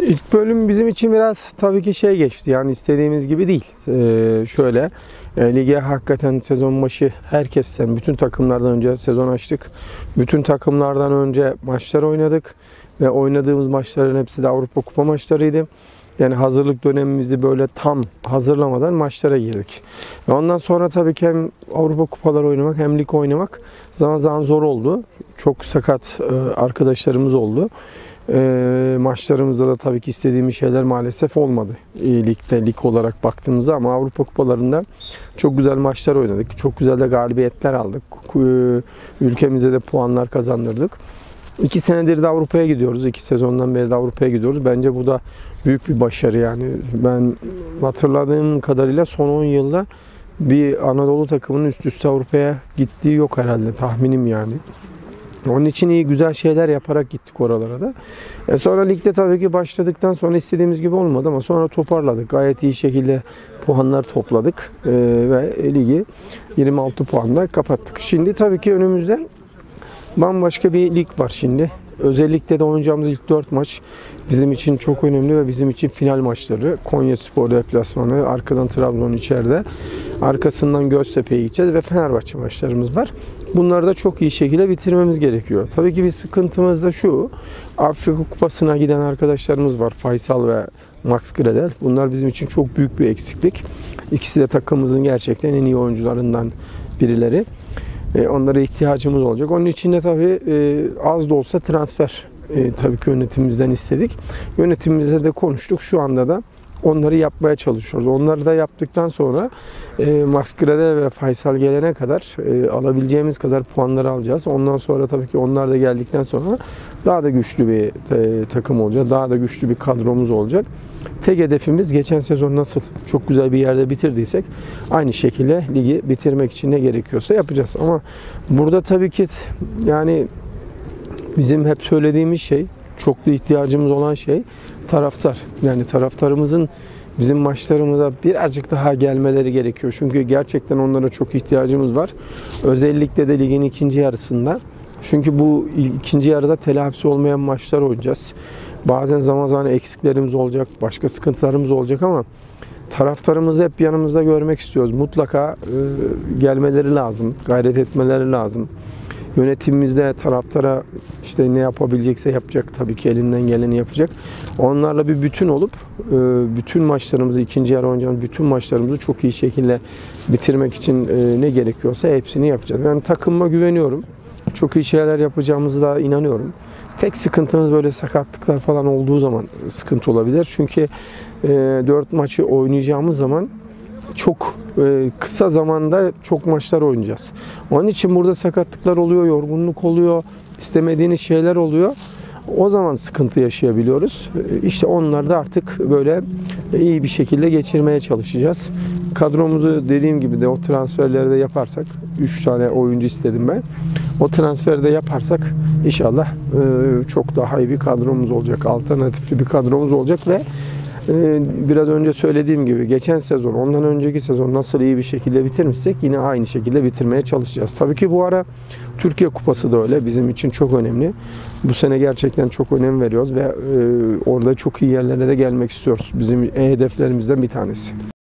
İlk bölüm bizim için biraz tabii ki şey geçti. Yani istediğimiz gibi değil. Lige hakikaten sezon başı herkesten, bütün takımlardan önce sezon açtık. Bütün takımlardan önce maçlar oynadık. Ve oynadığımız maçların hepsi de Avrupa Kupa maçlarıydı. Yani hazırlık dönemimizi böyle tam hazırlamadan maçlara girdik. Ve ondan sonra tabii ki hem Avrupa Kupaları oynamak hem lig oynamak zaman zaman zor oldu. Çok sakat arkadaşlarımız oldu. Maçlarımızda da tabii ki istediğimiz şeyler maalesef olmadı. Lig olarak baktığımızda, ama Avrupa Kupalarında çok güzel maçlar oynadık. Çok güzel de galibiyetler aldık. Ülkemize de puanlar kazandırdık. 2 senedir de Avrupa'ya gidiyoruz. 2 sezondan beri de Avrupa'ya gidiyoruz. Bence bu da büyük bir başarı yani. Ben hatırladığım kadarıyla son 10 yılda bir Anadolu takımının üst üste Avrupa'ya gittiği yok herhalde, tahminim yani. Onun için iyi, güzel şeyler yaparak gittik oralara da. Sonra ligde tabii ki başladıktan sonra istediğimiz gibi olmadı ama sonra toparladık. Gayet iyi şekilde puanlar topladık ve ligi 26 puanla kapattık. Şimdi tabii ki önümüzde bambaşka bir lig var şimdi. Özellikle de oynayacağımız ilk 4 maç bizim için çok önemli ve bizim için final maçları. Konyaspor deplasmanı, arkadan Trabzon içeride, arkasından Göztepe'ye gideceğiz ve Fenerbahçe maçlarımız var. Bunları da çok iyi şekilde bitirmemiz gerekiyor. Tabii ki bir sıkıntımız da şu: Afrika Kupası'na giden arkadaşlarımız var. Faysal ve Max Gradel. Bunlar bizim için çok büyük bir eksiklik. İkisi de takımımızın gerçekten en iyi oyuncularından birileri. Onlara ihtiyacımız olacak. Onun için de tabii az da olsa transfer tabii ki yönetimimizden istedik. Yönetimimizle de konuştuk. Şu anda da onları yapmaya çalışıyoruz. Onları da yaptıktan sonra Max Gradel ve Faysal gelene kadar alabileceğimiz kadar puanları alacağız. Ondan sonra tabii ki onlar da geldikten sonra daha da güçlü bir takım olacak. Daha da güçlü bir kadromuz olacak. Tek hedefimiz, geçen sezon nasıl çok güzel bir yerde bitirdiysek aynı şekilde ligi bitirmek için ne gerekiyorsa yapacağız. Ama burada tabii ki yani bizim hep söylediğimiz şey, çok da ihtiyacımız olan şey taraftar. Yani taraftarımızın bizim maçlarımıza birazcık daha gelmeleri gerekiyor. Çünkü gerçekten onlara çok ihtiyacımız var. Özellikle de ligin ikinci yarısında. Çünkü bu ikinci yarıda telafisi olmayan maçlar oynayacağız. Bazen zaman zaman eksiklerimiz olacak, başka sıkıntılarımız olacak ama taraftarımızı hep yanımızda görmek istiyoruz. Mutlaka gelmeleri lazım, gayret etmeleri lazım. Yönetimimiz de taraftara işte ne yapabilecekse yapacak, tabii ki elinden geleni yapacak. Onlarla bir bütün olup bütün maçlarımızı, ikinci yarı oynayacağımız bütün maçlarımızı çok iyi şekilde bitirmek için ne gerekiyorsa hepsini yapacağız. Ben takımıma güveniyorum. Çok iyi şeyler yapacağımızı da inanıyorum. Tek sıkıntımız böyle sakatlıklar falan olduğu zaman sıkıntı olabilir. Çünkü 4 maçı oynayacağımız zaman çok kısa zamanda çok maçlar oynayacağız. Onun için burada sakatlıklar oluyor, yorgunluk oluyor, istemediğiniz şeyler oluyor. O zaman sıkıntı yaşayabiliyoruz. İşte onları da artık böyle iyi bir şekilde geçirmeye çalışacağız. Kadromuzu dediğim gibi de o transferleri de yaparsak, 3 tane oyuncu istedim ben. O transferi de yaparsak inşallah çok daha iyi bir kadromuz olacak. Alternatifli bir kadromuz olacak ve biraz önce söylediğim gibi geçen sezon, ondan önceki sezon nasıl iyi bir şekilde bitirmişsek yine aynı şekilde bitirmeye çalışacağız. Tabii ki bu ara Türkiye Kupası da öyle. Bizim için çok önemli. Bu sene gerçekten çok önem veriyoruz ve orada çok iyi yerlere de gelmek istiyoruz. Bizim hedeflerimizden bir tanesi.